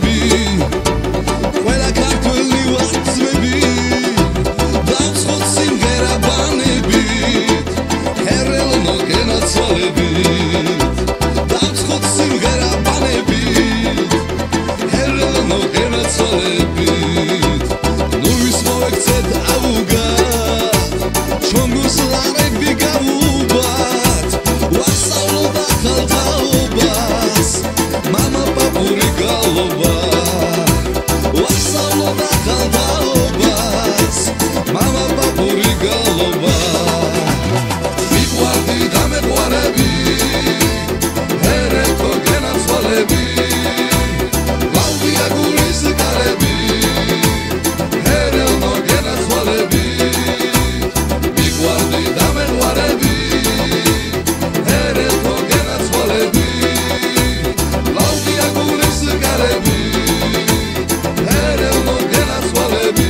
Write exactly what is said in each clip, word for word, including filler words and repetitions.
გენაცვალები ყველა ქართველი ვაცმები დავცხოთ სიმღერა ბანებით ჰერეთო გენაცვალები დავცხოთ სიმღერა ბანებით ჰერეთო გენაცვალები ნურვის მოექცეთ აუგად ჩვენ გუსლარები გავუბათ ვასწავლოთ ახალ თაობას მამა პაპური გალობა ვასწავლოთ ახალ თაობას მამა პაპური გალობა მიყვარდი და მეყვარები ჰერეთო გენაცვალები ლავდია გულის გარები ჰერეთო გენაცვალები მიყვარდი და მეყვარები ჰერეთო გენაცვალები ლავდია გულის გარები ჰერეთო გენაცვალები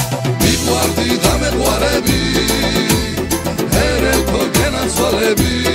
მიყვარდი და მეყვარები ჰერეთო გენაცვალები